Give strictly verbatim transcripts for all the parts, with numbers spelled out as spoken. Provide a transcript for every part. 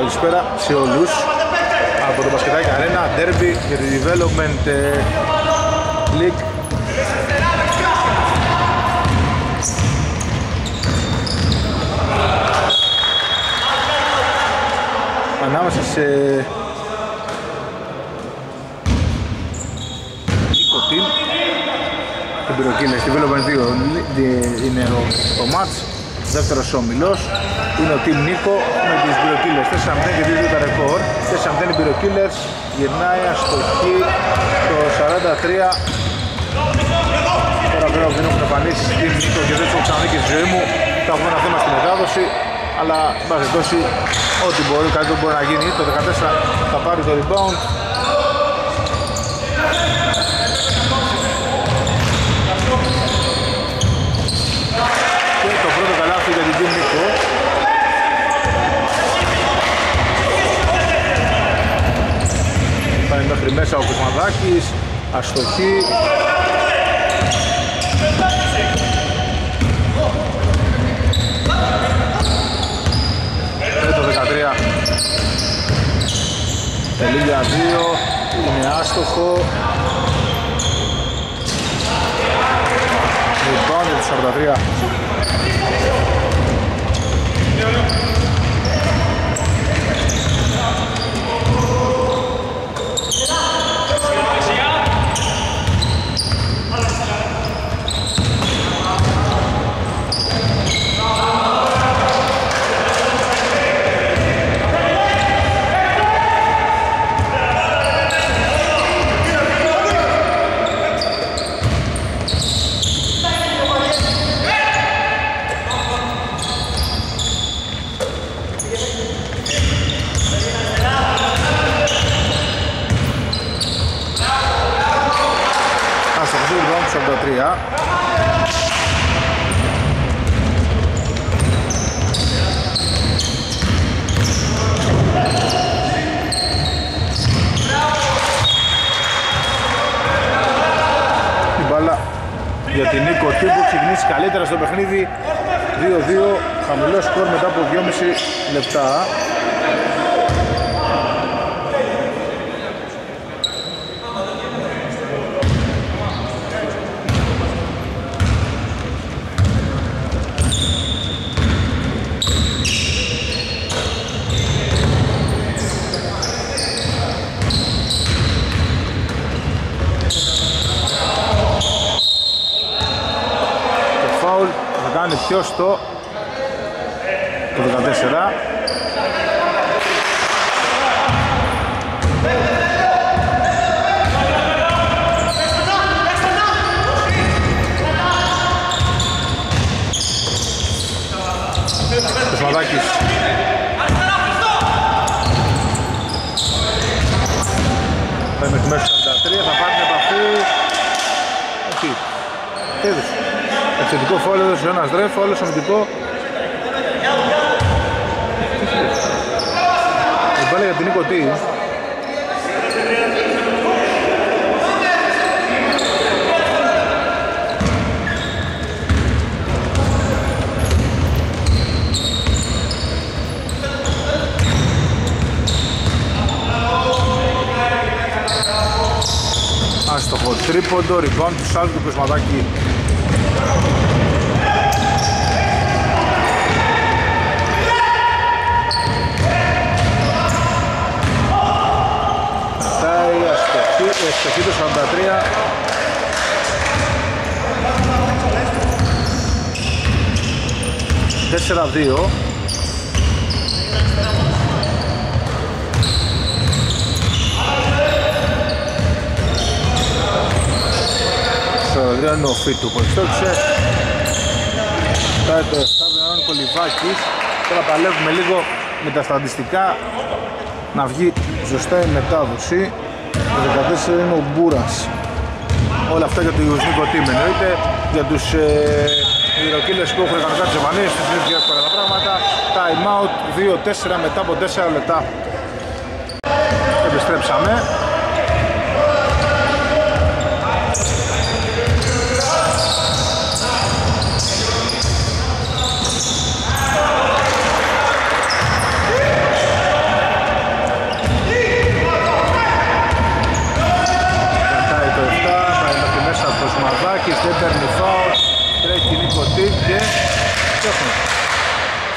Καλησπέρα σε όλους από το Μπασκετάκι Αρένα, Derby για τη Development League. Ανάμεσα σε είκοσι team την πυροκύλες, Development δύο είναι το match. Δεύτερος όμιλος είναι ο Team Νίκο με τις πυροκύλες τέσσερα μηδέν και δύο τα ρεκόρ. τέσσερα μηδέν οι πυροκύλες, γυρνάει αστοχή το σαράντα τρία. Τώρα βέβαια δεν έχουν εμφανίσει Team Νίκο και δεν έχω ξαναδεί και στη ζωή μου. Θα έχουμε ένα θέμα στη μετάδοση, αλλά εν πάση περιπτώσει ό,τι μπορεί, κάτι μπορεί να γίνει. Το δεκατέσσερα θα πάρει το rebound. Το πρώτο καλάθι για την Team Νίκο. Πάει μέχρι μέσα ο Κοσμαδάκης, αστοχή. Και το δεκατρία τελεί για δύο, είναι άστοχο. Λοιπόν, για το σαράντα τρία. Για την Νίκο Team που ξεκινήσει καλύτερα στο παιχνίδι, δύο δύο, χαμηλό σκορ μετά από δυόμισι λεπτά. Ποιος το το δεκατέσσερα. Κοσμαδάκης. Πάει μέχρι μέσα σαράντα τρία, θα πάρει την επαφή. Όχι. Τέλος. Εξαιρετικό φόλο έδωσε ο ένας Δρέφ, όλος αμυντικό. Η μπάλα για την Νίκο Team. Άστοχο τρίποντο, rebound του Σάλτου του Κοσμαδάκη. Αστοχή το σαράντα τρία. τέσσερα δύο. σαράντα τρία είναι ο Φίτου που εξτόξε. Φτάει το επτά ο Κολυβάκης. Τώρα παλεύουμε λίγο με τα στατιστικά να βγει σωστά η μετάδοση. Το δεκατέσσερα είναι ο Μπούρας. Όλα αυτά για το Νίκο Team εννοείται. Για τους πυροκύλες που έχουν κανονικά τις εμφανίσεις, είναι πιο εύκολα τα πράγματα. Time out, δύο τέσσερα μετά από τέσσερα λεπτά. Επιστρέψαμε.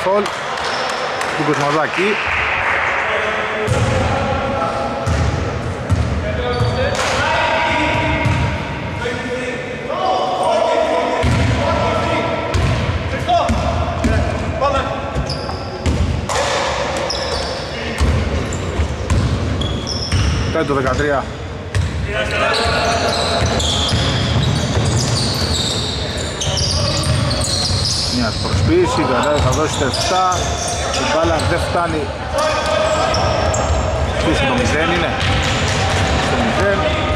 φολ του Κοσμαδάκη. Κάτι το δεκατρία. Μια προσποίηση, θα δώσει τα επτά. Η μπάλα δεν φτάνει. Τι στο μηδέν είναι. Στο μηδέν.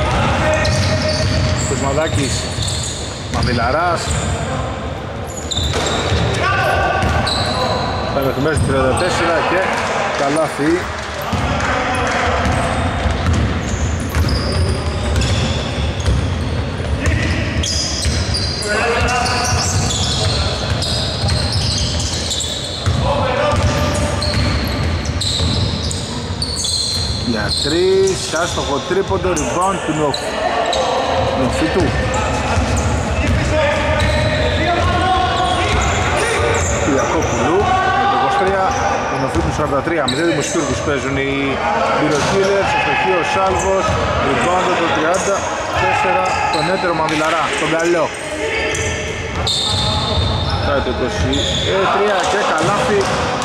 Κοσμαδάκης, Μανδυλαράς. Θα μέχρι μέσα στο τριάντα τέσσερα και καλάθι. Για τρεις, άστοχο τρίποντο, rebound του Νοφίτου. Κυριακόπουλου με το είκοσι τρία, ο Νοφίτου σαράντα τρία. Μηδέν δημοσιούρκους παίζουν οι Biro Killers, αστοχή ο Σάλβος, rebound το τριάντα τέσσερα, τον έτερο Μανδυλαρά, στον καλό. Πάει το είκοσι τρία και καλάθι.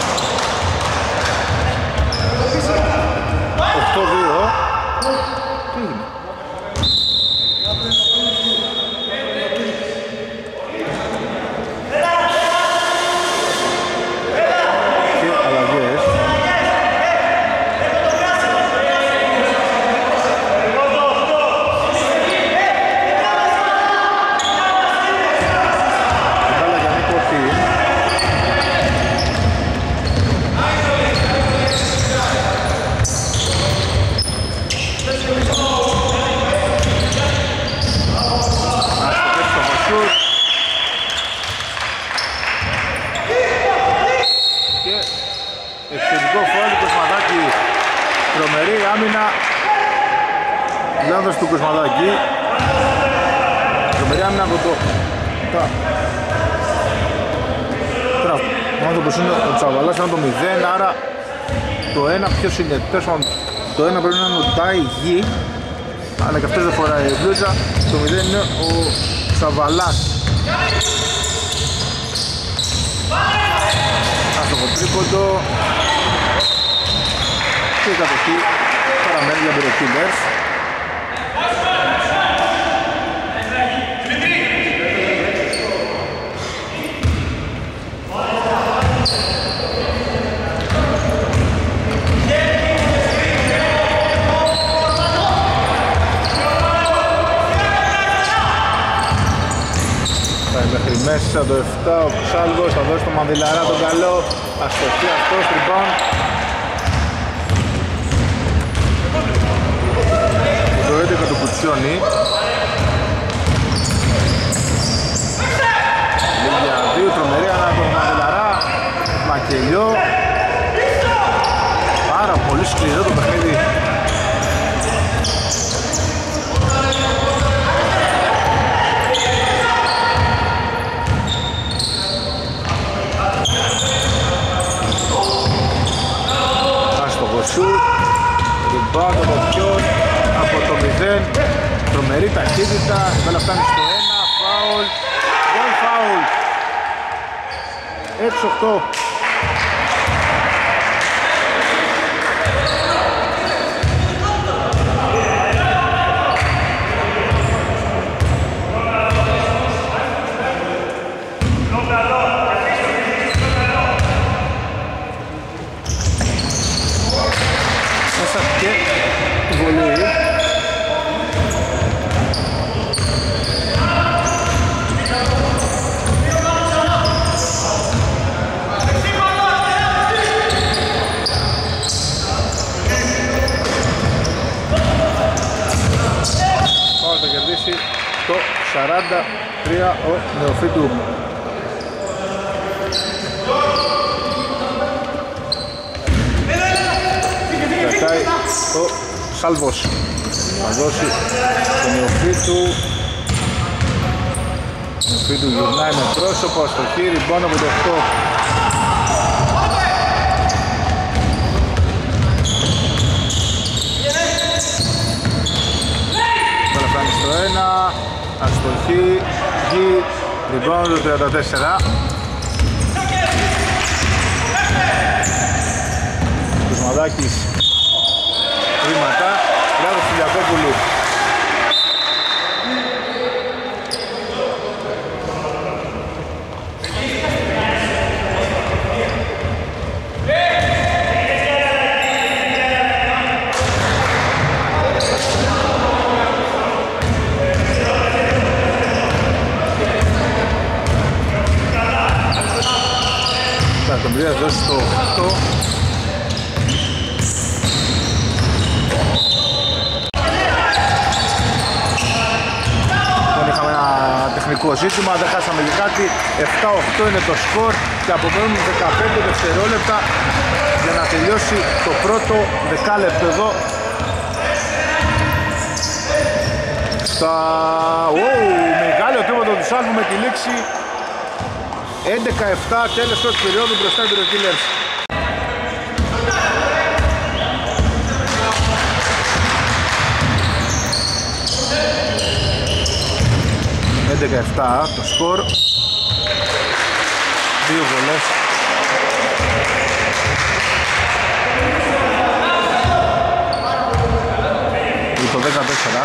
οκτώ δύο. Τι έγινε? Και αλλαγές. Η μπάλα για Νίκο Τιν. Τρομερή άμυνα λάθος του Κοσμαδάκη. Τρομερή άμυνα από το τα Τώρα ο άνθρωπος είναι ο Τσαβαλάς, είναι το μηδέν, άρα το ένα ποιος είναι? Το ένα πρέπει να είναι ο Τάι Γη, αλλά και αυτός δεν φοράει η μπλούζα. Το μηδέν είναι ο Τσαβαλάς. Άστοχο τρίποντο και η κατοχή παραμένει για Biro Killers. Πάει μέχρι μέσα το επτά, ο Ψάλβος θα δώσει το Μανδυλαρά τον καλό. Αστοχή αυτός, rebound. Το έντεκα του Κουτσιόνι. Λίγια δύο, τρομερή ανά τον Μανδυλαρά. Μακελιό. Πάρα πολύ σκληρό το παιχνίδι. Άστοχο σουτ. Rebound από ποιον? Από το μηδέν, τρομερή ταχύτητα, η μπάλα φτάνει στο ένα, φάουλ, γκολ φάουλ, έξι οκτώ. Μέσα και βολή. Το σαράντα τρία ο Νεοφύτου. Κρατάει ο Σάλβος. Θα δώσει τον Νεοφύτου. Ο Νεοφύτου γυρνάει με πρόσωπο στο χείρι, πάνω από το οκτώ. ένα, αστοχή, γη, λοιπόν το τριάντα τέσσερα. Κοσμαδάκης, βήματα, Γιάννης Κυλιακόπουλου. Τον Πρία δώσει στο οκτώ. Λοιπόν, είχαμε ένα τεχνικό ζήτημα, δεν χάσαμε και κάτι. επτά οκτώ είναι το σκορ και απομένουν δεκαπέντε δευτερόλεπτα για να τελειώσει το πρώτο δεκάλεπτο εδώ. Στα... Wow, μεγάλο τρίποντο του Σάλβου με τη λήξη έντεκα επτά, τέλος πρώτης περίοδου μπροστά οι Killers. έντεκα επτά το σκορ. Δύο βολές. Το δέκα τέσσερα.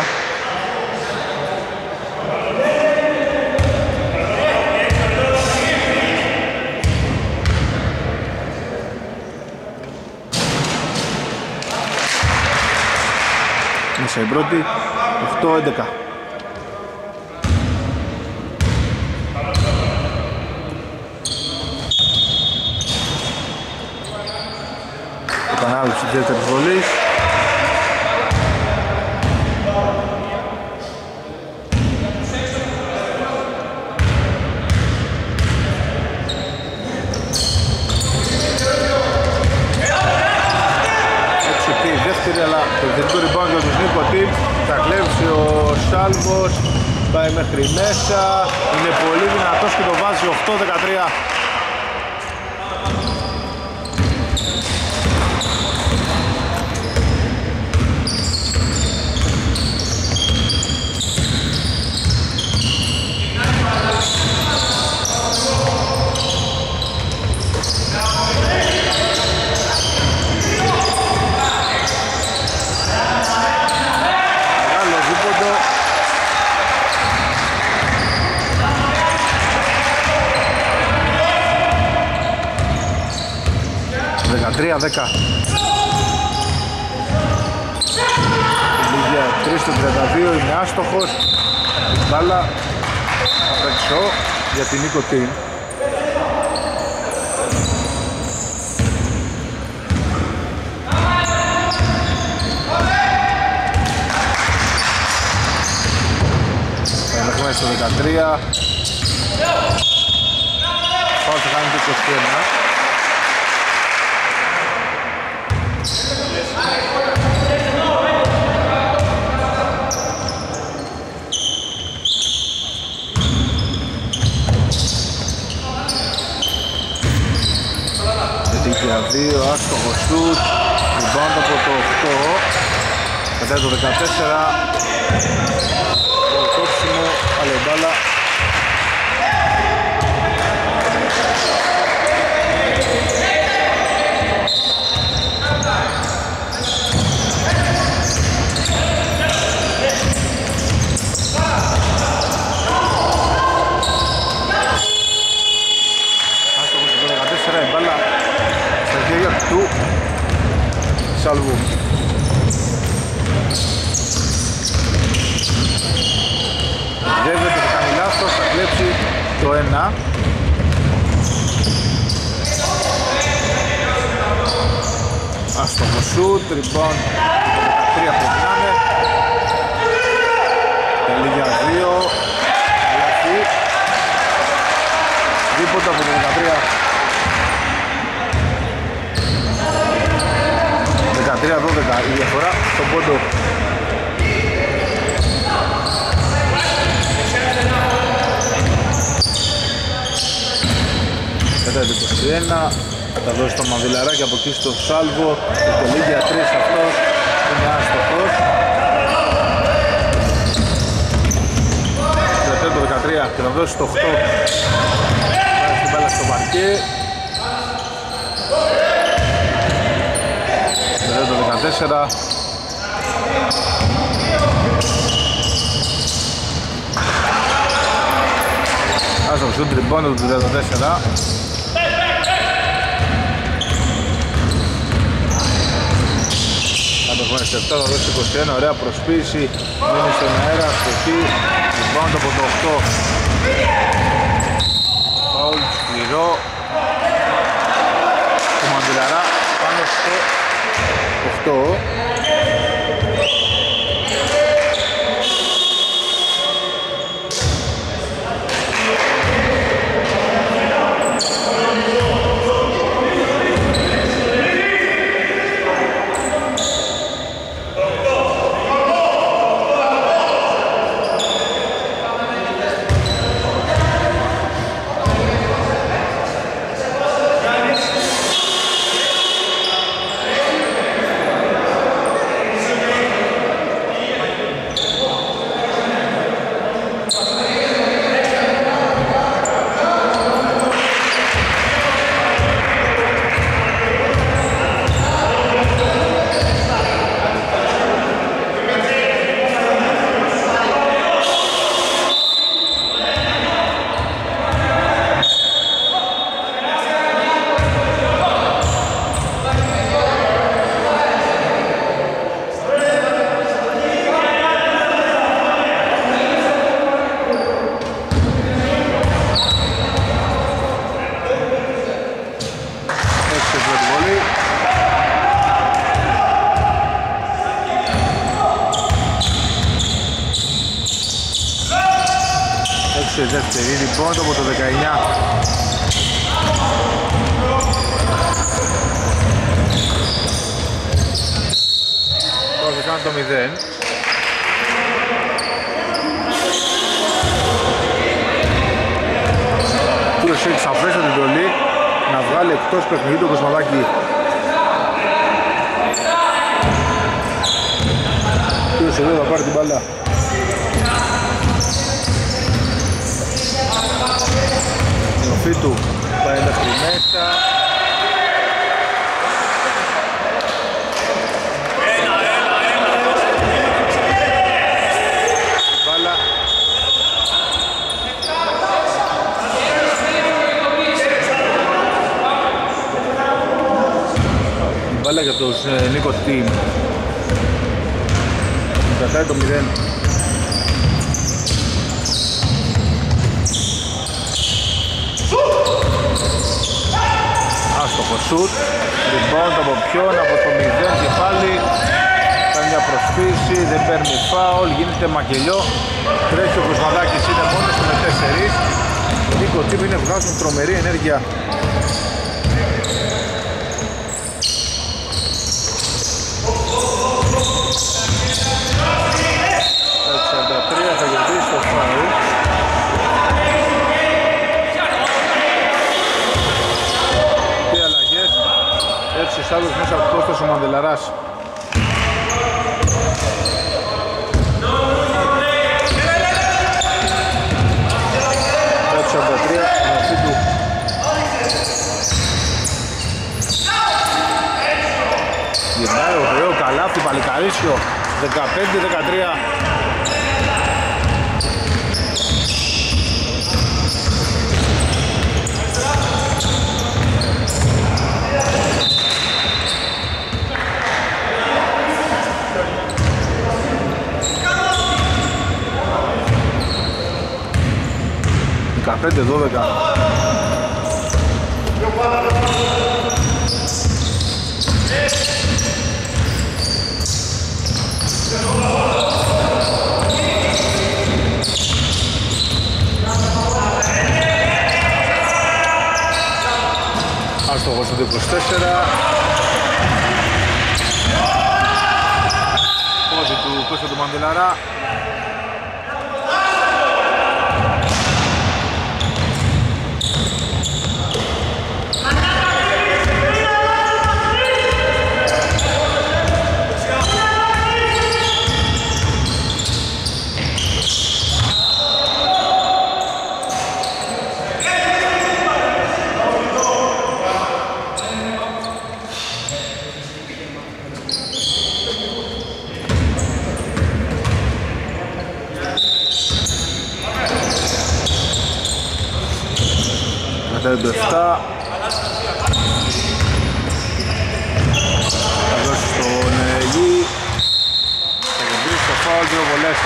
Μέσα η πρώτη, οκτώ έντεκα. Επανάληψη της δεύτερης βολής. Αλλά το επιθετικό rebound για τους Νίκο Team. Θα κλέψει ο Σάλβος, πάει μέχρι μέσα, είναι πολύ δυνατός και το βάζει οκτώ δεκατρία. δεκατρία δέκα. Λίγια τρία στο τριάντα δύο, είναι άστοχος. Η μπάλα απ' έξω για την Νίκο Team. Έχουμε στο δεκατρία. Πάω θα κάνει το είκοσι ένα. Για δύο, άστοχο σουτ, rebound από το οκτώ, μετά το δεκατέσσερα, το κόψιμο, άλλη μπάλα. Άστοχο στο δεκατέσσερα, η μπάλα του Σαλβού. Δεύεται, θα κάνει λάθος, θα κλέψει το ένα. Άστοχο σουτ, rebound, το δεκατρία πρέπει να είναι. Τελεί για δύο, λάθη. Δίποτα από το δεκατρία. δεκατρία δώδεκα η διαφορά στον πόντο. Κατά το είκοσι ένα θα δώσει το Μανδυλαράκι από εκεί στο Σάλβο. Το Λίγια τρία αυτός είναι άστοχος. τρία και θα δώσει το οκτώ. Βάζει την μπάλα στο παρκέ. Εδώ το δεκατέσσερα. Άσο σουτ τριμπώνω του τριάντα τέσσερα. Θα δώσει είκοσι ένα, ωραία προσποίηση, μείνει στον αέρα, στοχή, λοιπόν από το οκτώ. Φάουλ, σκληρό, του Μαντιλαρά πάνω στο οκτώ. Δεύτερη λοιπόν από το δεκαεννιά. Τώρα κάνει το μηδέν. Ποιος έχει σαφές την εντολή να βγάλει εκτός παιχνιδιού το Κοσμαδάκι. Ποιος εδώ θα πάρει την μπάλα. Του πάει μέχρι μέσα. Μπάλα. Μπάλα για τον Νίκο Τιμ. Κρατάει το μηδέν. Άστοχο σουτ, rebound από ποιον, από το μηδέν και πάλι κάνει μια προσποίηση, δεν παίρνει φάουλ, γίνεται μακελιό, τρέχει ο Κοσμαδάκης, είναι μόνος του με τέσσερις. Ο Νίκο Τιμ είναι, βγάζουν τρομερή ενέργεια. Τα εξήντα τρία θα κερδίσει το φάουλ. Έψης άλλος μέσα από το Κώστας ο Μαντελαράς. εξήντα τρία, γραφή του. Γυρνάει ωραίο καλάθι, παλικαρίσιο, δεκαπέντε δεκατρία. δεκαπέντε δώδεκα. Άστοχος το είκοσι τέσσερα. Πόδι του Κώστα του Μαντελαρά. τριάντα επτά. Θα δώσει στον Γη. Θα κεντρήσει το φάουλ, δύο βολές.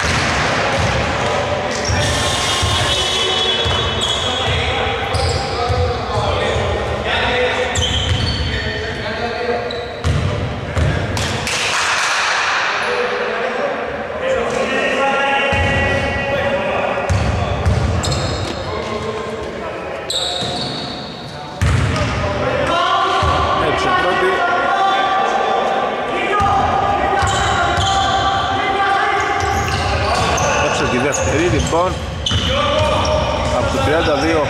Λοιπόν, από το τριάντα δύο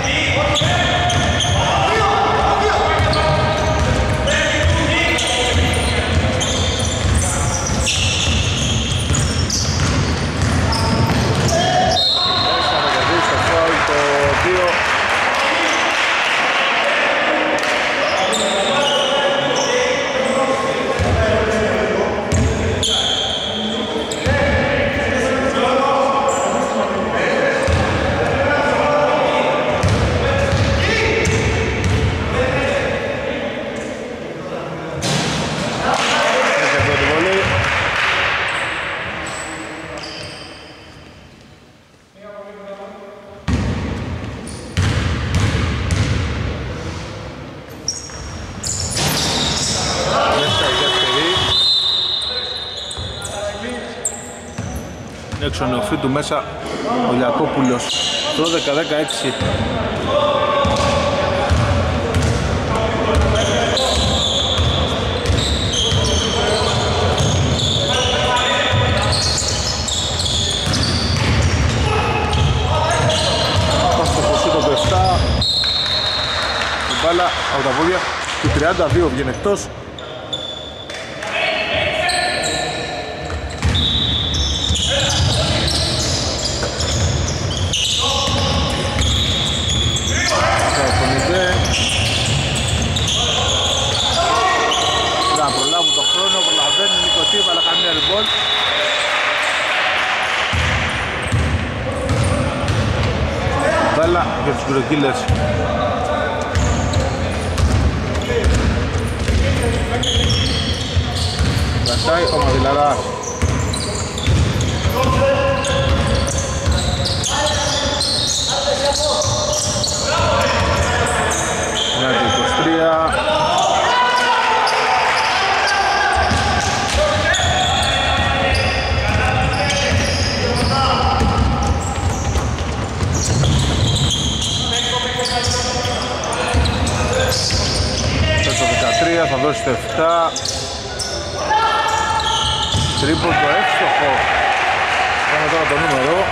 έξω νεοφύτου μέσα ο Λιακόπουλος το δώδεκα δεκαέξι. Το επτά η μπάλα από τα πόδια του τριάντα δύο βγαίνει εκτός. Να προλάβουν τον χρόνο, προλαβαίνει η Νικοτήβα, αλλά κάνει ριμπόλ. Μπάλα για τους γκροκύλες. Κρατάει ο Μαδηλαράς. Μια και είκοσι τρία. Στο δεκατρία θα δώσει το επτά. Τρίποντο εύστοχο. Πάμε τώρα το νούμερο.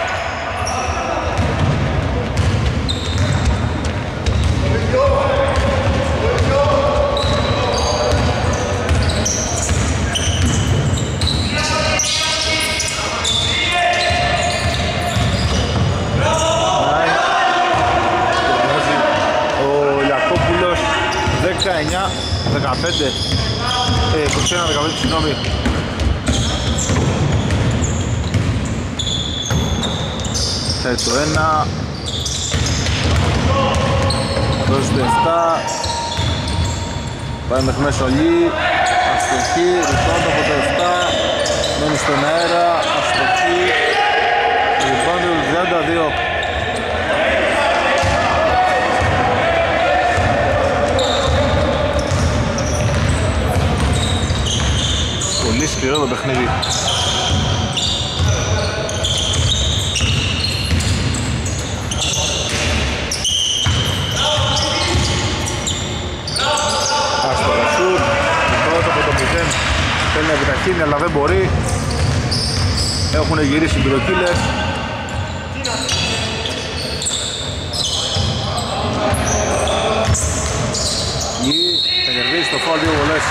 Ο Λιακόπουλος δεκαεννιά δεκαπέντε, ε, είκοσι ένα δεκαπέντε, συγγνώμη. Θα το ένα, δώσει το επτά, πάει μέχρι μέσα ο Λί, αστοχή, ριμπάουντ από το επτά, μένει στον αέρα, αστοχή, ριμπάουντ του τριάντα δύο. Πολύ σκληρό το παιχνίδι. Άστοχα σουτ, πρώτο από το μηδέν, θέλει να επιταχύνει αλλά δεν μπορεί. Έχουν γυρίσει οι γκροκύλες. Γη θα κερδίσει το φάουλ, δύο βολές.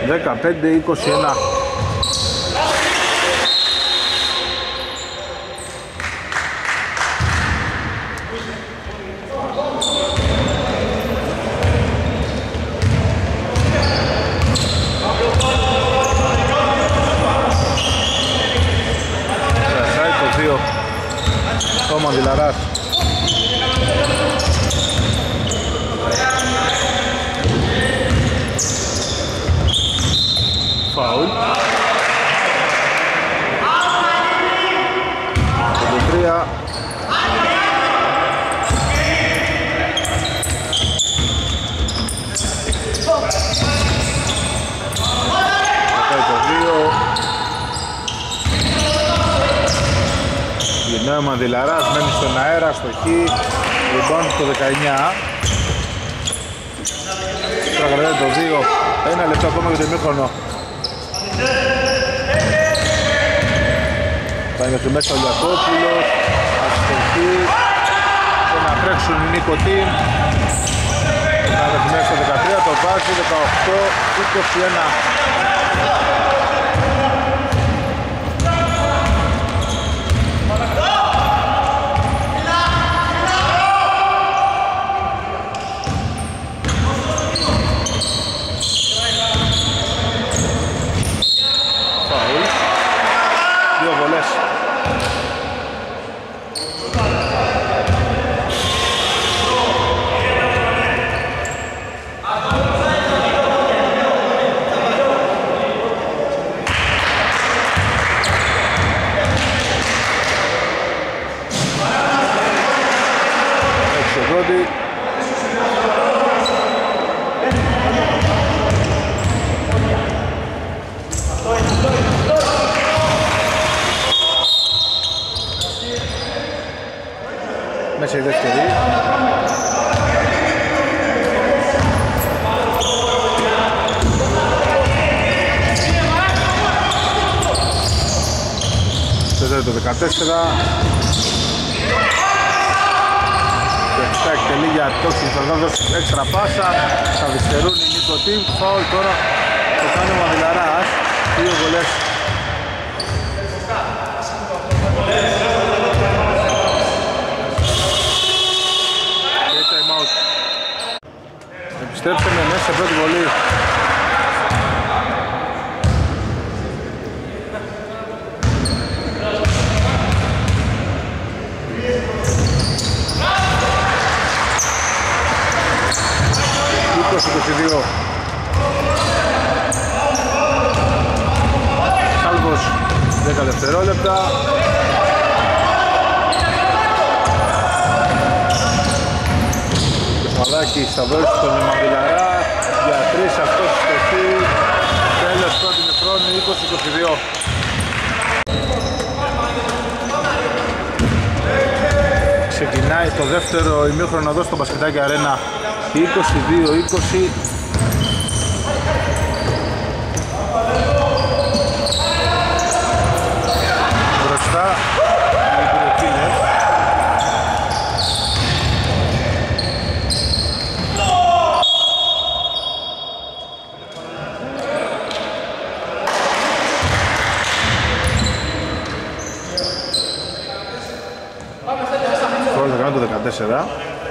δεκαπέντε είκοσι ένα. Ο Μανδυλαράς. Φάουλ. πέντε τρία. Γυρνάει ο Μανδυλαράς, μένει στον αέρα, στο χ, λοιπόν το δεκαεννιά. Τώρα κρατάει το δύο, ένα λεπτό ακόμα για το ημίχρονο. Πάει μέχρι μέσα ο Λιακόπουλος, αστοχή, και να τρέξουν οι Νίκο Team. Να μέχρι μέσα το δεκατρία, το βάζει, δεκαοκτώ είκοσι ένα. Μέσα η δεύτερη. Το δεκατέσσερα. δεκαεπτά εκτελεί για τόξιν, θα δώσει έξτρα πάσα. Θα δυστερούν οι Νίκο Team. Φάουλ τώρα το κάνει ο Μανδυλαράς. Δύο βολές. Επιστρέψαμε μέσα σε πρώτη βολή. είκοσι είκοσι δύο. Σάλβος δέκα δευτερόλεπτα. Κοσμαδάκης θα δώσει τον Μανδυλαρά για τρεις, αυτός στοχή. Τέλος πρώτη νεφρόνη, είκοσι είκοσι δύο. Ξεκινάει το δεύτερο ημίχρονο εδώ στο Μπασκετάκι Αρένα. είκοσι δύο είκοσι. Μπροστά οι Πυροκίνες. Τώρα θα κάνω το δεκατέσσερα.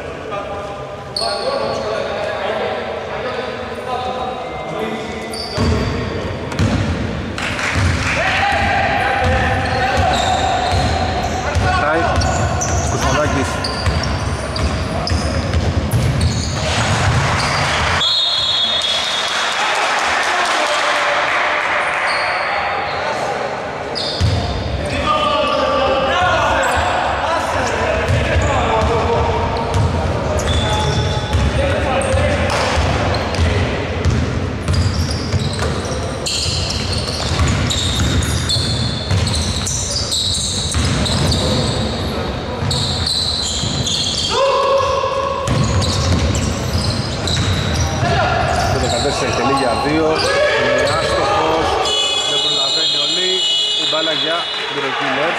Εκτελεί για δύο, είναι άστοχος, δεν προλαβαίνει όλοι, η μπάλα για Πυροκίνες.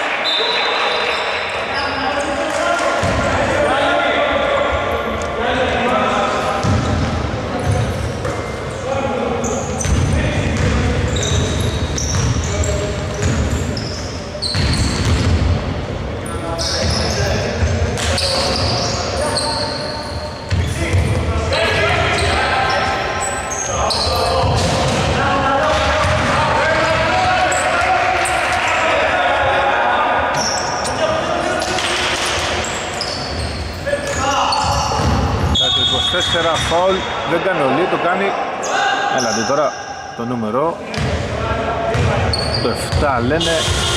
φάουλ, δεν κάνει ο Λί, το κάνει. Έλατε τώρα το νούμερο. Το επτά λένε.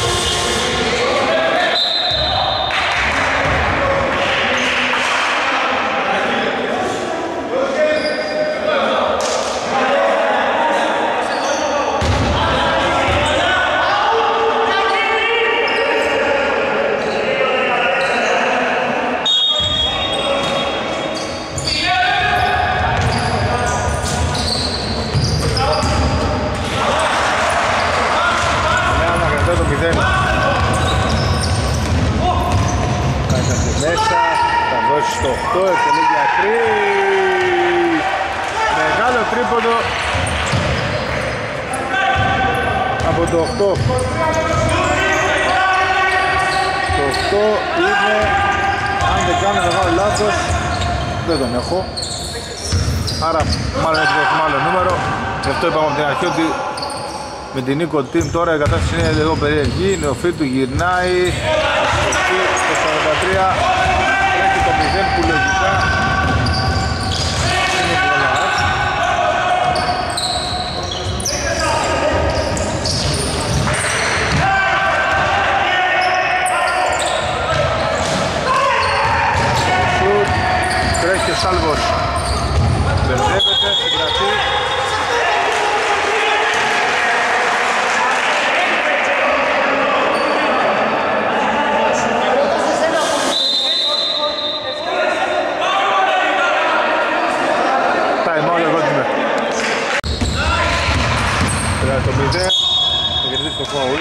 Στο οκτώ, επιλέγει για τρεις. Μεγάλο τρίποντο από το οκτώ. Το οκτώ είναι, αν δεν κάνω μεγάλο λάθος, δεν τον έχω. Άρα μάλλον έχει το άλλο νούμερο. Γι' αυτό είπαμε από την αρχή ότι με την Νίκο Team τώρα η κατάσταση είναι λίγο περίεργη. Νεοφύτου γυρνάει στο σαράντα τρία. Το μηδέν που λογικά είναι πολλά. Σουτ, τρέχει ο Σάλβος, μπερδεύεται, συγκρατεί. Το μηδέν, θα κερδίσει το φάουλ.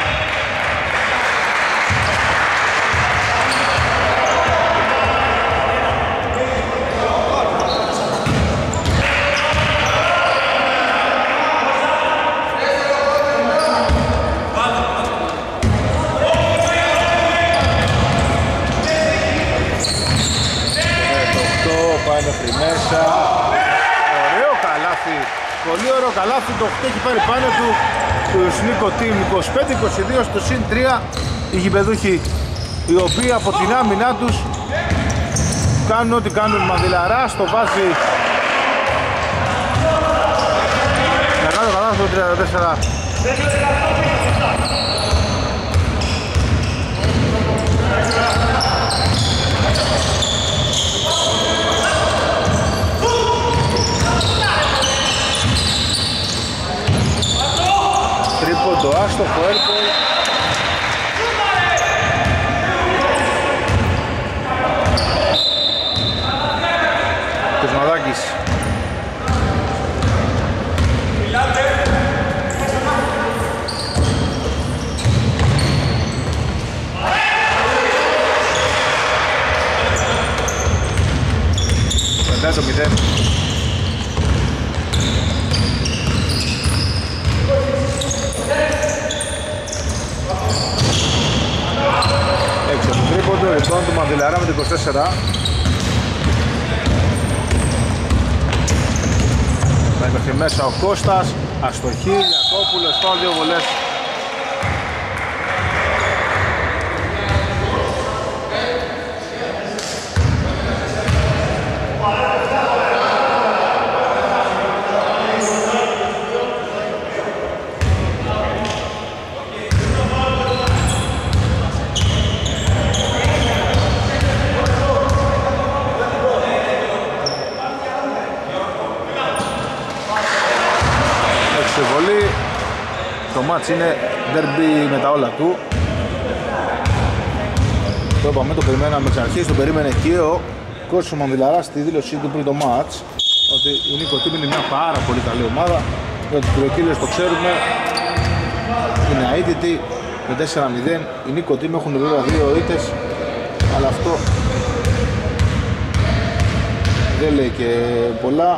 Το οκτώ πάει μέχρι μέσα. Ωραίο καλάθι. Πολύ ωραίο καλάθι, το οκτώ έχει πάρει πάνω του του Νίκο Team. Είκοσι πέντε είκοσι δύο στο συν τρία οι γηπεδούχοι, οι οποίοι από την άμυνά τους κάνουν ό,τι κάνουν. Μανδυλαράς το βάζει μεγάλο καλάθι το τριάντα τέσσερα. Τρίποντο άστοχο, έρπολ. Κοσμαδάκης. Πεντάει το μηδέν. Έξω το τρίποντο, λοιπόν του Μανδυλαρά με το είκοσι τέσσερα. Μέχρι μέσα ο Κώστας, αστοχή, Λιακόπουλος, πάω δύο βολές. Το μάτς είναι derby με τα όλα του. Το είπαμε, το περιμέναμε εξ αρχής, το περίμενε και ο coach ο Μανδυλαράς στη δήλωσή του πριν το μάτς, ότι η Νίκο Team είναι μια πάρα πολύ καλή ομάδα, ότι οι πυροκύλες το ξέρουμε, είναι αίτητοι με τέσσερα μηδέν. Οι Νίκο Team έχουν βέβαια δύο ήττες, αλλά αυτό δεν λέει και πολλά.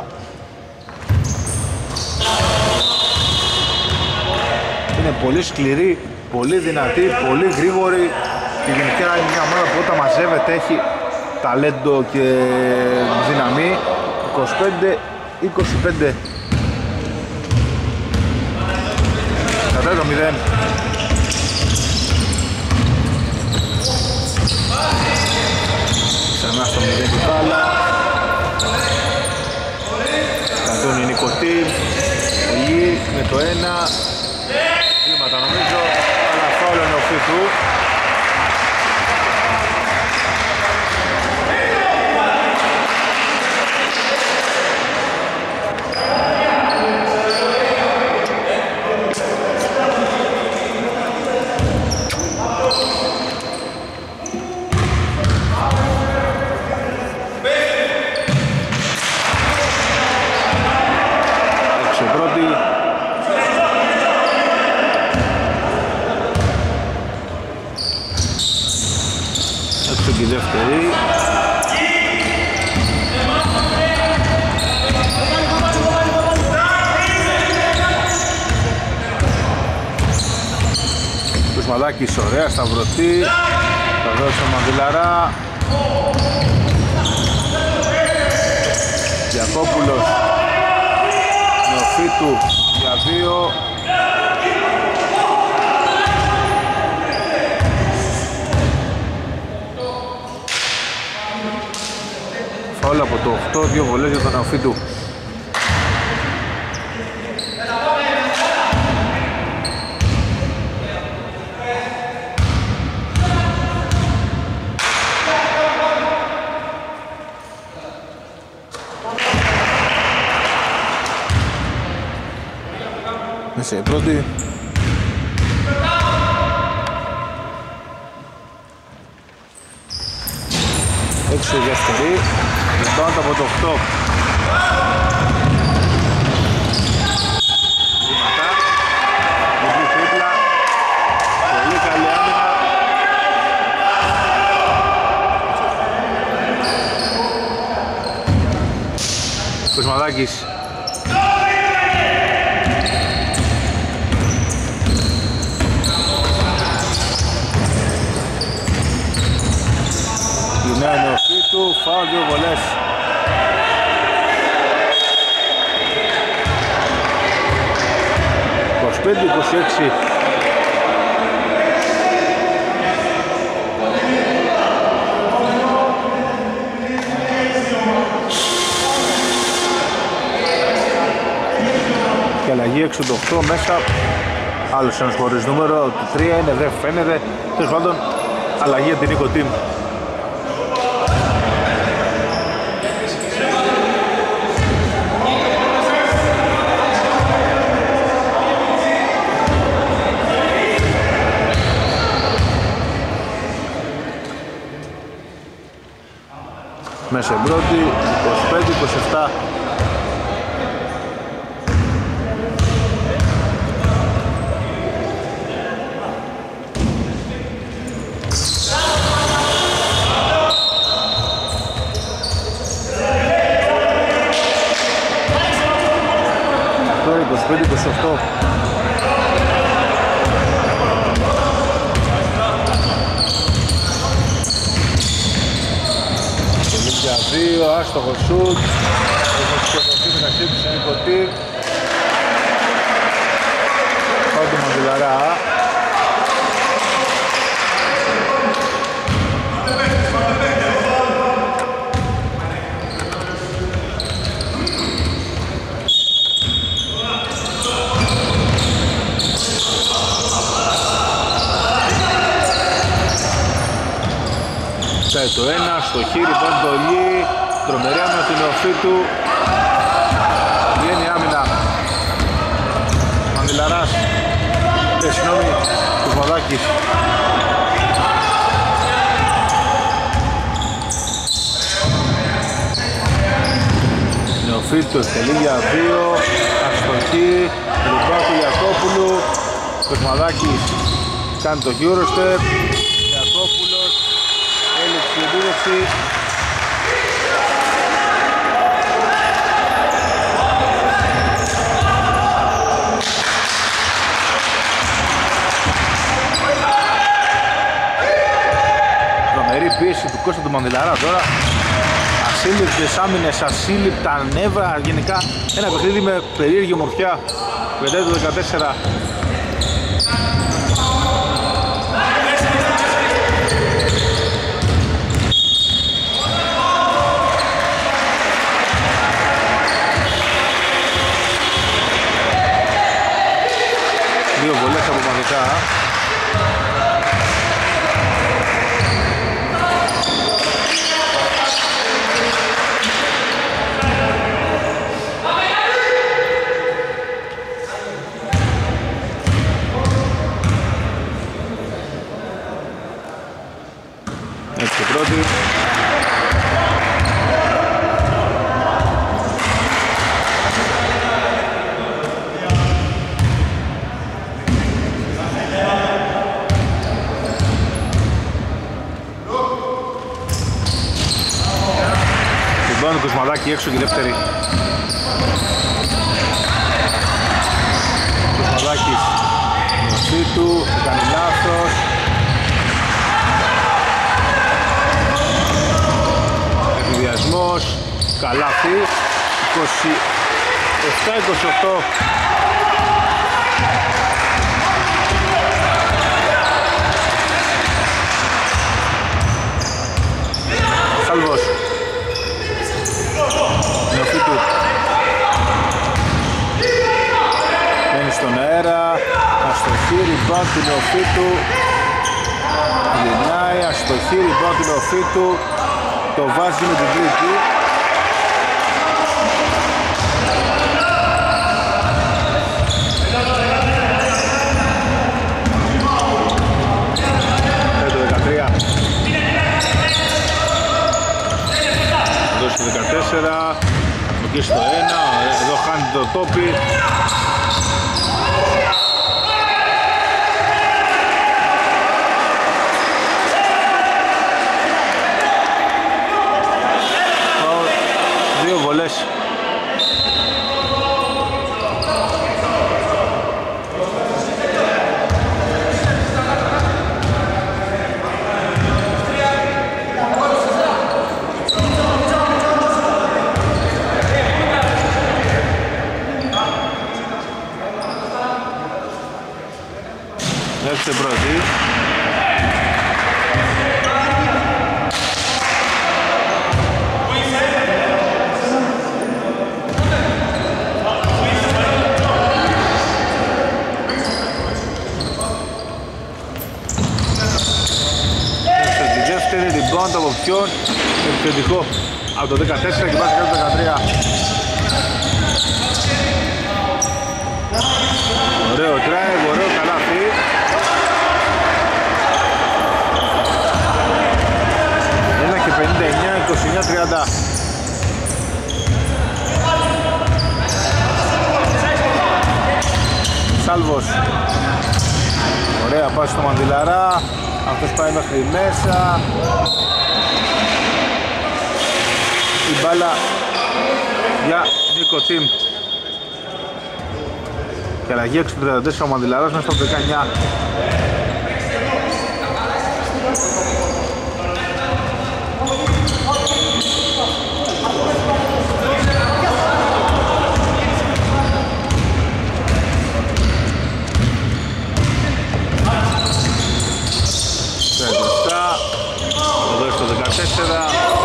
Είναι πολύ σκληρή, πολύ δυνατή, πολύ γρήγορη και γενικά είναι μια ομάδα που όταν μαζεύεται έχει ταλέντο και δύναμη. είκοσι πέντε είκοσι πέντε. Κατά το μηδέν. Ξανά στο μηδέν την μπάλα. το ένα. Βήματα νομίζω, αλλά φάουλ είναι ο Φίτου. και η δεύτερη. Κουσμαδάκης ωραία, σταυρωτή. Θα δώσει ο Μανδυλαρά. Γιακόπουλος Νεοφίτου για δύο. Φάουλ από το οκτώ, δύο βολές για τον Νεοφίτου. Μέσα η πρώτη. Έξω η δεύτερη. Rebound από το οκτώ. Βήματα. Μικρή τρίπλα. Πολύ καλή άμυνα. Κοσμαδάκης. Γυρνάει Νεοφίτου, φάουλ, δύο βολές. είκοσι πέντε είκοσι έξι. Και αλλαγή έξω το οκτώ μέσα. Άλλος ένας χωρίς νούμερο, το τρία είναι, δεν φαίνεται. Τέλος πάντων, αλλαγή από την Νίκο Team. Μέσα η πρώτη, είκοσι πέντε είκοσι επτά. Τώρα είκοσι πέντε είκοσι οκτώ. Για δύο, άστοχο σουτ. Έχει σκεφτεί μεταξύ τους ένα Νικοτήρ. Πάω του Μανδυλαρά. Το ένα, στο χείρι, παντολί, τρομερή άμυνα του Νεοφίτου. Βγαίνει άμυνα Μανδυλαράς, ε, συγγνώμη, Κουσμαδάκης. Νεοφίτου εκτελεί για δύο, αστοχή, λιμπά του Γιακόπουλου. Κουσμαδάκης κάνει το Eurostep. Επίδευση. Τρομερή πίεση του Κώστα του Μανδυλαρά τώρα. Ασύλληπτες άμυνες, ασύλληπτα νεύρα. Γενικά ένα παιχνίδι με περίεργη ομορφιά. Μετά το δεκατέσσερα. Δύο βολές από μαγικά. Έτσι και πρώτη. Λοιπόν, Κοσμαδάκη έξω και δεύτερη. Κοσμαδάκης γνωστή του, κάνει λάθος. Εκδιασμός, καλάθι, είκοσι επτά είκοσι οκτώ. Σάλβος. Νεοφύτου. Μένει στον αέρα, αστοχή, rebound του Νεοφύτου. Γεννάει, αστοχή, rebound του Νεοφύτου. Το βάζει με την τρίτη. Πέτω δεκατρία. Εδώ στο δεκατέσσερα. Εκεί στο ένα. Εδώ χάνει το τόπι. Δύο βολές. Έρχεται πρώτη. Rebound από ποιον, επιθετικό από το δεκατέσσερα και πάει κάτω το δεκατρία. Ωραίο drive, ωραίο καλάθι. Ένα και πενήντα εννιά, είκοσι εννιά τριάντα. Σάλβος. Ωραία πάση στο Μαντιλαρά. Αυτός πάει μέχρι μέσα. Η μπάλα για Νίκο Τιμ. Και αλλαγή έξι τριάντα τέσσερα ο Μαντιλαράς μέσα στο δεκαεννιά. Εδώ στο δεκατέσσερα.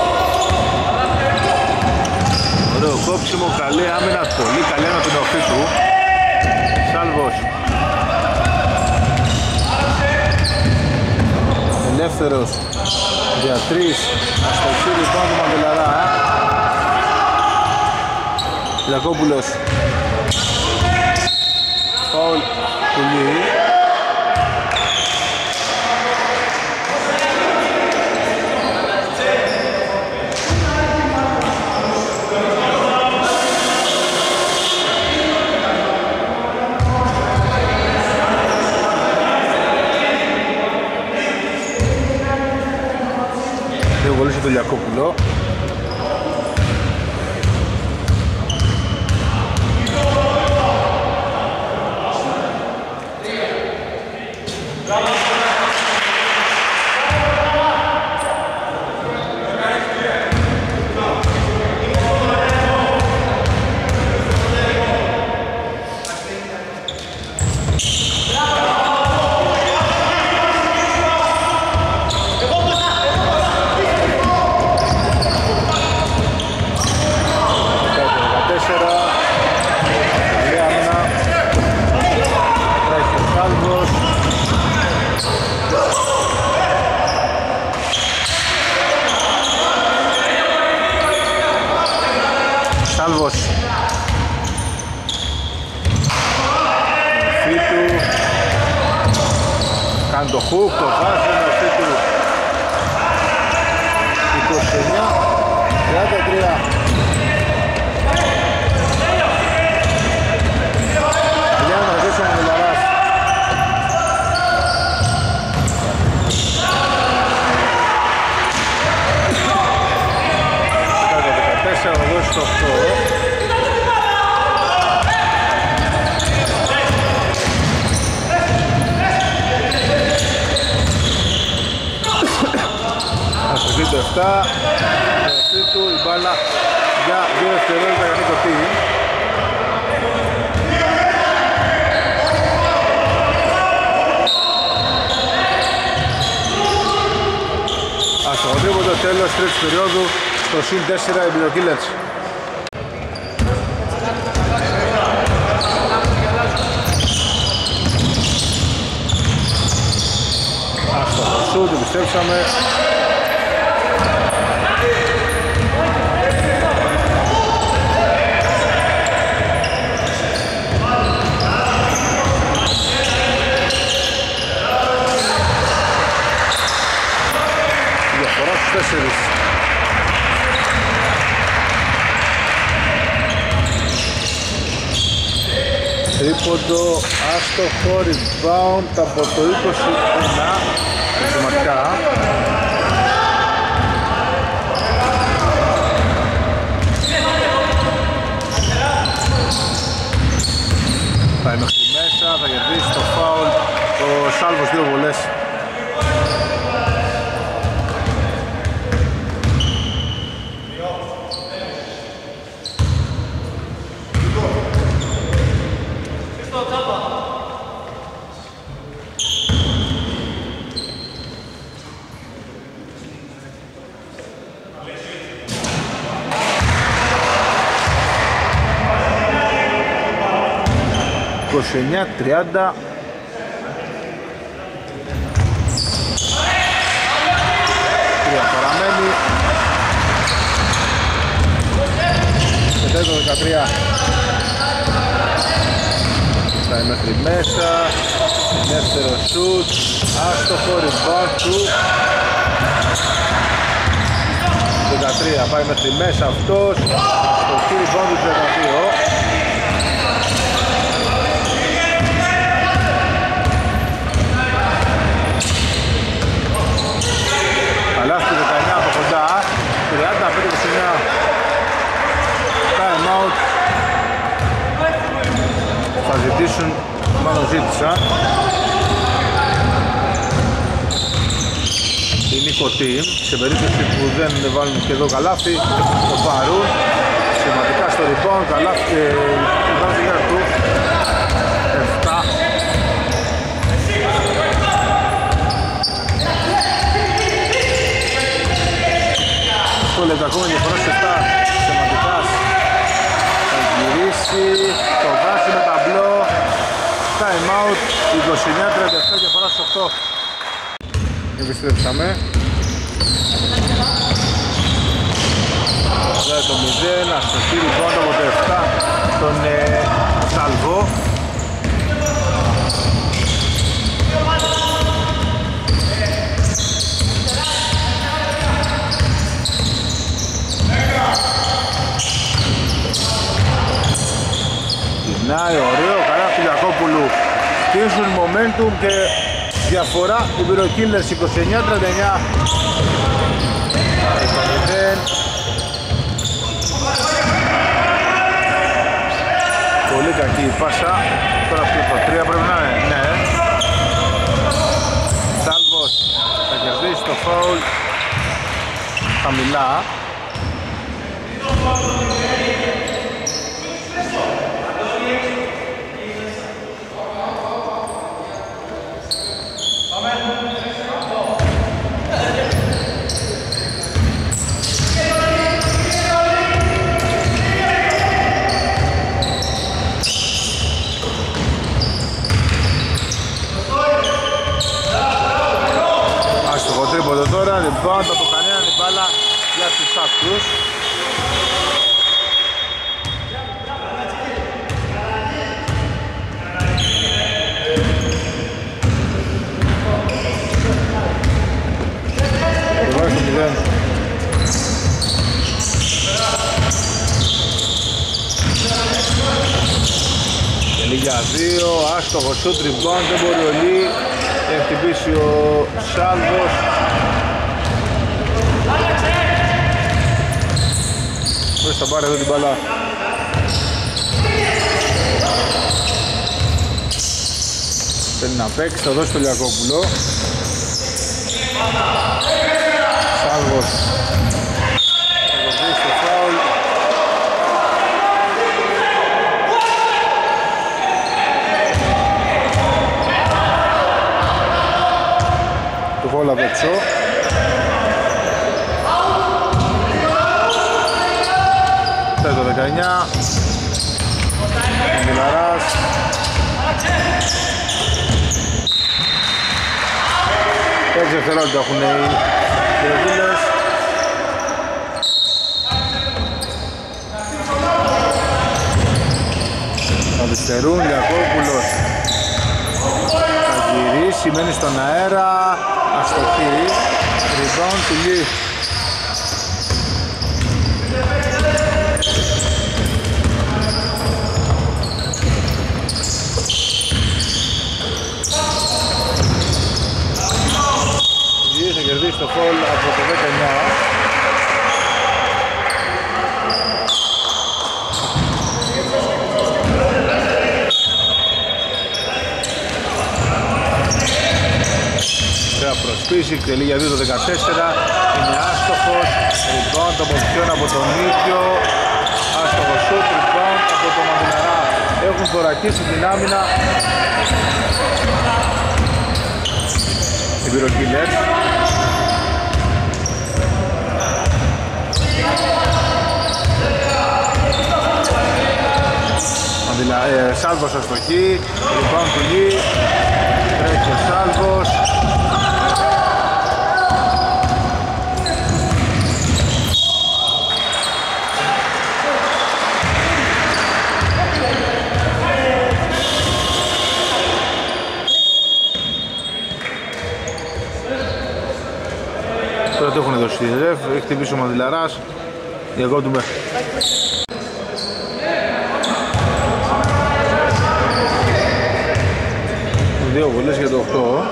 Ωραίο κόψιμο, καλή άμυνα, πολύ καλή άμυνα του Νεοφύτου. Σάλβος. Ελεύθερος για τρεις. Αστοχή λοιπόν του Μαντελαρά. Λιακόπουλος. Φαουλ του Λί. Το Λιακόπουλο. κάνει το hook, το βάζει με αυτή του είκοσι εννιά τριάντα τρία. Λιάννα να δώσει ο Μιλαράς. Κάτω δεκατέσσερα, θα δώσει το οκτώ. Το επτά, το του, η μπάλα για δύο δευτερόλεπτα για Νίκο Τί. Αστοχοτρίπο το τέλος τρίτης περίοδου στο συν τέσσερα εμπειροκύλετς. Αστοχο σούτ, επιστρέψαμε. Τέσσερις. Τρίποντο, άστοχο, rebound από το είκοσι ένα, σημαντικά. Πάει μέχρι μέσα, θα κερδίσει το φάουλ, ο Σάλβος δύο βολές. είκοσι εννιά τριάντα. Τρία παραμένει. Και τέτοιο δεκατρία. Πάει μέχρι μέσα. Δεύτερο σουτ. Άστοχο rebound του. δεκατρία πάει μέχρι μέσα αυτός. Αστοχή rebound του δεκατρία. Καλάθι δεκαεννιά από κοντά, τριάντα πέντε είκοσι εννιά. Time out. Θα ζητήσουν, μάλλον ζήτησαν. Η Νίκο Team, σε περίπτωση που δεν βάλουν και εδώ καλάθι, το πάρουν. Σημαντικά στο rebound, καλάθι, βάζει για του. επτά. Το λεπτά ακόμα διαφορά σε επτά. Σημαντικάς θα γυρίσει, το βάζει με ταμπλό. Time out, είκοσι εννιά τριάντα επτά διαφορά σε οκτώ. Επιστρέψαμε. Εδώ το μηδέν, αστοχή λοιπόν από το επτά τον ε, Σαλβό. Γυρνάει, ωραίο, καλά του Γιακόπουλου. Στήσουν momentum και διαφορά του Πυροκύλες είκοσι εννιά τριάντα εννιά. Πολύ κακή η πάσα. Τώρα αυτό το τρία πρέπει να είναι. Ναι. Σάλβος θα κερδίσει το φάουλ χαμηλά. Τρίποντο τώρα, rebound από κανέναν η μπάλα για τους άκρους. Πολύ για δύο, άστοχο shoot, rebound, δεν μπορεί ο Λί. Έχει χτυπήσει ο Σάλβος. Πώς θα πάρει εδώ την μπάλα. Θέλει να παίξει, θα δώσει το Λιακόπουλο. Σάλβος. Θα κερδίσει το φάουλ. Το φάουλ απ' έξω. Το δεκαεννιά. Μιλαράς. Έξι δευτερόλεπτα έχουν οι πυροβίλες. Καθυστερούν, Λιακόπουλος θα γυρίσει, μένει στον αέρα, αστοχή, rebound του Λί. Θα κερδίσει το φόλ από το δεκαεννιά. Θα προσπίσει, εκτελεί για δύο το δεκατέσσερα. Είναι άστοχος. Rebound από ποιον, από τον ίδιο. Άστοχος shoot, rebound από τον Μαδιναρά. Έχουν θωρακίσει την άμυνα οι πυροκύλες. Ε, Σάλβος αστοχή, rebound του Λί, τρέχει ο Σάλβος. Τώρα το έχουν δώσει ρεφ, έχει χτυπήσει ο Μαδιλαράς, διακόπτουμε. Δύο βολές για το οκτώ.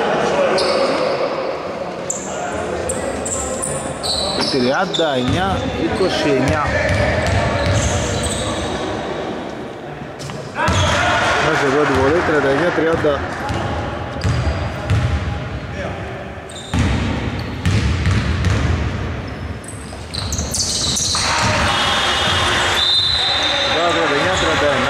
τριάντα εννιά είκοσι εννιά. Μέσα εδώ τη βολή, τριάντα εννιά τριάντα. τριάντα εννιά τριάντα ένα.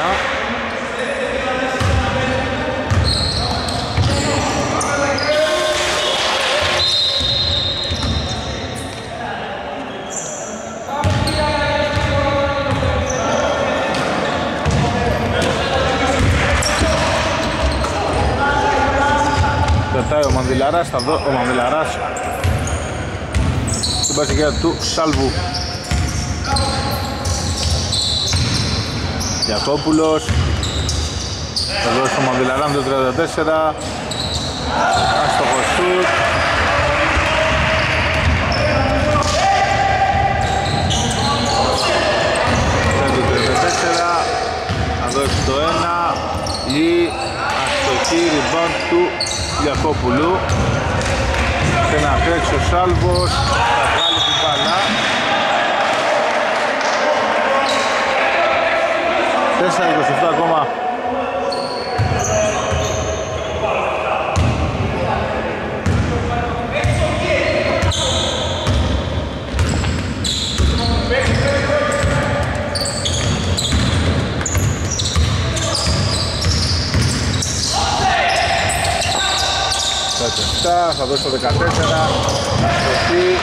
Πετάει ο Μανδυλαράς, θα δω, ο Μανδυλαράς στην πασικιά του Σάλβου. Γιακόπουλος θα δώσει το Μανδυλαρά με το τριάντα τέσσερα. Άστοχο σουτ. τριάντα τέσσερα θα δώσει το ένα. Λί, αστοχή, rebound του Γιακόπουλου. Και να τρέξει ο Σάλβος, θα βγάλει την μπάλα. τέσσερα είκοσι επτά ακόμα. Θα δώσει το δεκατέσσερα. Αστοχή.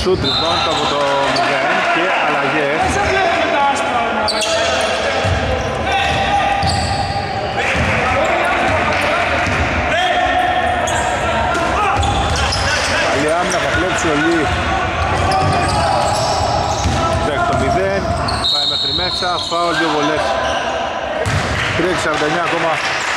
Σουτ rebound από το μηδέν και αλλαγές. Καλή άμυνα, θα κλέψει ο Λί. Μέχρι το μηδέν, πάει μέχρι μέσα, φάουλ, δύο βολές. τρία σαράντα εννιά ακόμα.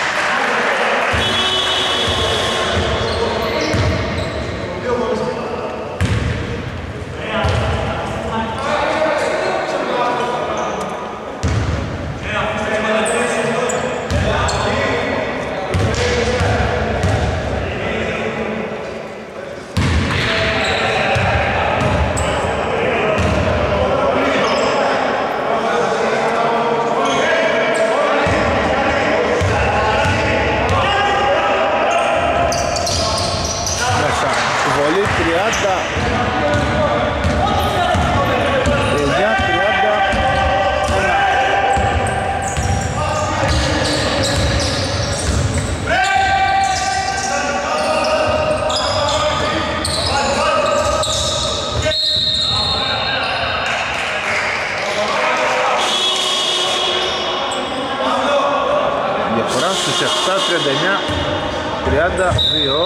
επτά τριάντα εννιά τριάντα δύο.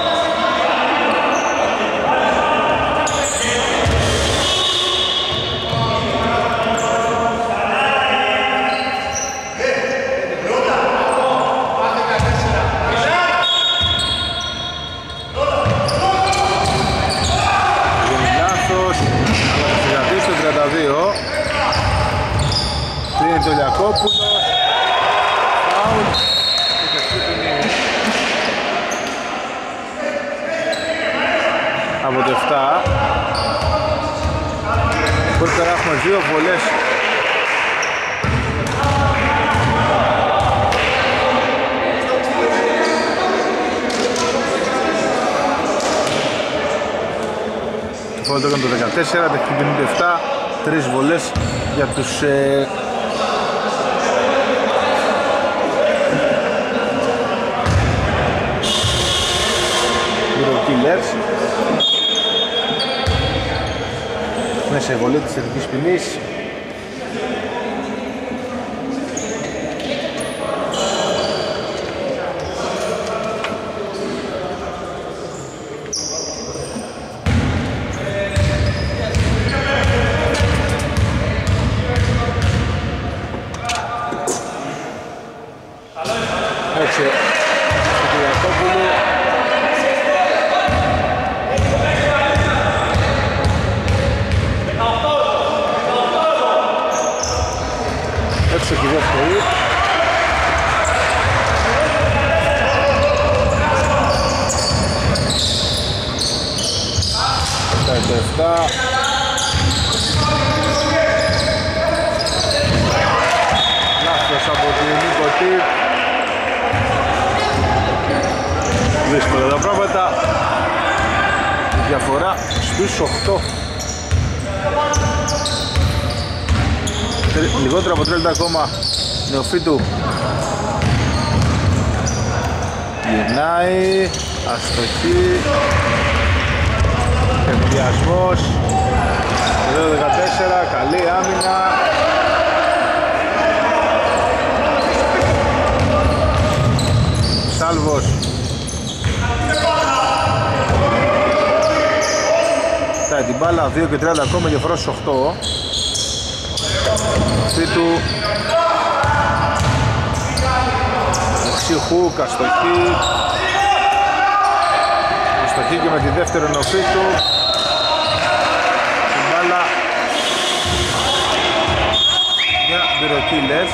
Λάθος, αλλά θα συγκρατήσει το τριάντα δύο. Κλείνει το Λιακόπουλος. Φάουλ. Από το επτά. Πώς τώρα έχουμε δύο βολές. Το φόλο το έκανε το δεκατέσσερα, τα πενήντα επτά, τρεις βολές για τους ε, Killers. Ναι, σε βολή της εθνικής ποινής. Έτσι, στο Κυριακόπουλο. Έξω και δεύτερη. Τα επτά. Λάθος από την Νίκοτη. Δύσκολα τα πράγματα. Διαφορά στους οκτώ. Λιγότερο από τρία λεπτά ακόμα. Νεοφύτου γυρνάει, αστοχή, ενδιασμός. Εδώ δεκατέσσερα, καλή άμυνα. Σάλβος. Θα την μπάλα δύο και τριάντα ακόμα, διαφορά στους οκτώ. Φύτου Ξιχούκ, αστοχή. Αστοχή και με τη δεύτερη Νοφύτου. Την μπάλα για Μπυροκύλες.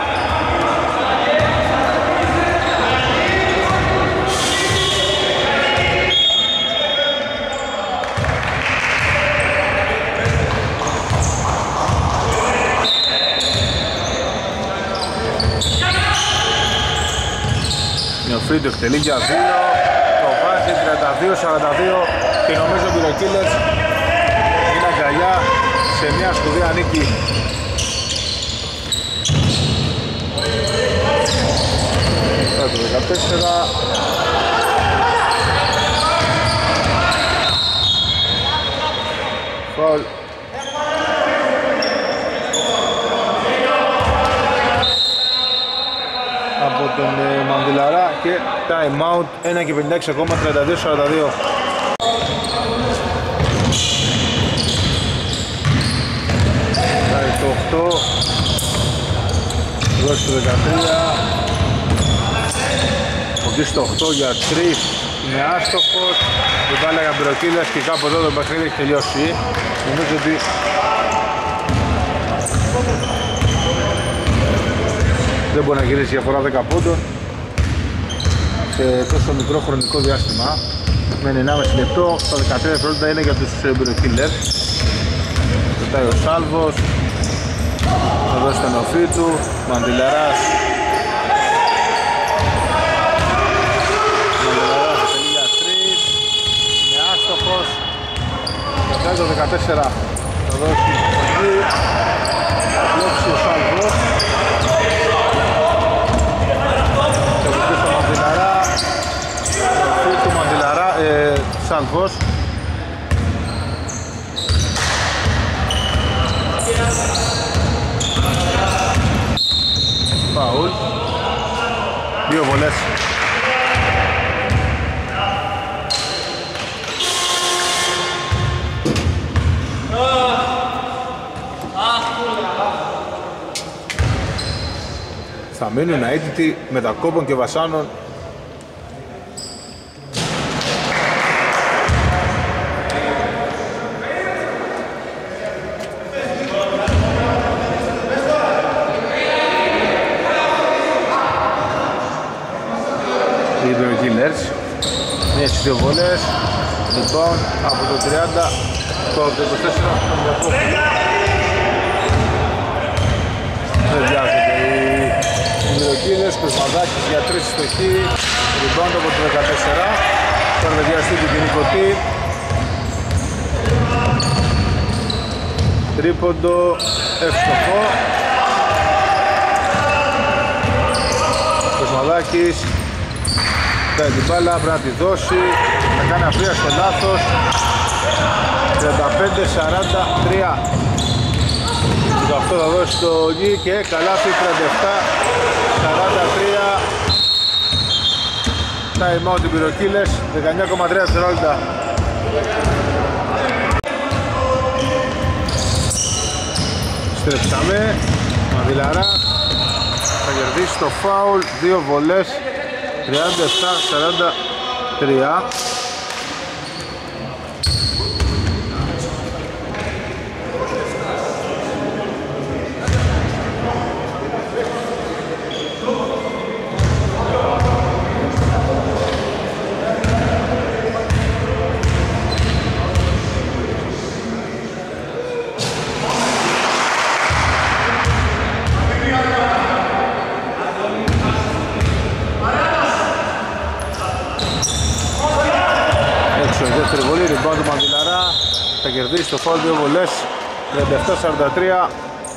Νεοφύτου εκτελεί για δύο, το βάζει τριάντα δύο σαράντα δύο και νομίζω ότι οι Ροκύλες είναι αγκαλιά σε μια σπουδαία νίκη. Το δεκατέσσερα. φάουλ. Από τον ε, Μανδυλαρά και time out, ένα και πενήντα έξι ακόμα, τριάντα δύο σαράντα δύο. Πάει το οκτώ, δώσει το δεκατρία, ο στο οκτώ για τρεις, είναι άστοχος, την μπάλα για Μπυροκύλες και κάπου εδώ το παιχνίδι έχει τελειώσει. Νομίζω ότι δεν μπορεί να γυρίσει διαφορά δέκα πόντων σε τόσο μικρό χρονικό διάστημα. Με ενάμιση λεπτό, τα δεκατρία δευτερόλεπτα είναι για τους Μπυροκύλες. Ρωτάει ο Σάλβος, θα δώσει τον οφή του, Μαντιλαράς. Μαντιλαράς τελεί για τρεις, είναι άστοχος. Ρωτάει το δεκατέσσερα, θα δώσει εκεί, θα διώξει ο Σάλβος. Του Μαντιλαρά, ε, Σάλβος. Φάουλ. Δύο βολές. Θα μείνουν αίτητοι μετακόπων και βασάνων. Μία στις δύο βολές, λοιπόν, από το τριάντα, το είκοσι τέσσερα, το δεν βιάζονται οι Μυροκύλες, Κοσμαδάκης για τρεις στοχή, λοιπόν από το δεκατέσσερα, τώρα με διαστή του Κινικωτή, τρίποντο, εύστοχο, Κοσμαδάκης, κάνει την μπάλα, πρέπει να τη δώσει, θα κάνει αφρίαστο λάθος, τριάντα πέντε σαράντα τρία. Και αυτό θα δώσει το γη και καλάθι, τριάντα επτά σαράντα τρία. Time out οι Πυροκύλες, δεκαεννιά κόμμα τρία δευτερόλεπτα. Στρέψαμε, Μαδιλαράς, θα κερδίσει το φάουλ, δύο βολές, τριάντα επτά σαράντα τρία. Rebound του Μανδυλαρά, θα κερδίσει το φάουλ, δύο βολές, τριάντα επτά σαράντα τρία.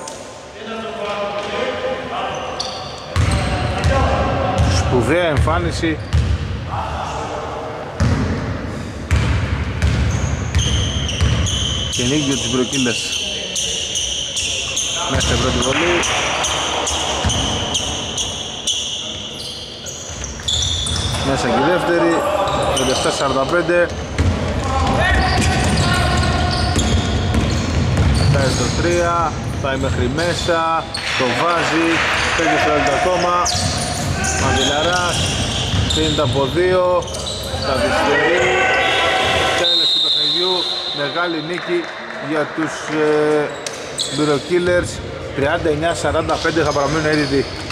Σπουδαία εμφάνιση. Και νίκη για τους Πυροκύλες. Μέσα στην πρώτη βολή. Μέσα και η δεύτερη, τριάντα επτά σαράντα πέντε. Πάει στο τρία, πάει μέχρι μέσα, το βάζει, πέντε δευτερόλεπτα ακόμα. Μαντιλαράς, πενήντα από δύο, καθυστερεί, τέλος του παιχνιδιού, μεγάλη νίκη για τους ε, Μπυροκύλερς, τριάντα εννιά σαράντα πέντε θα παραμείνουν αίτητοι.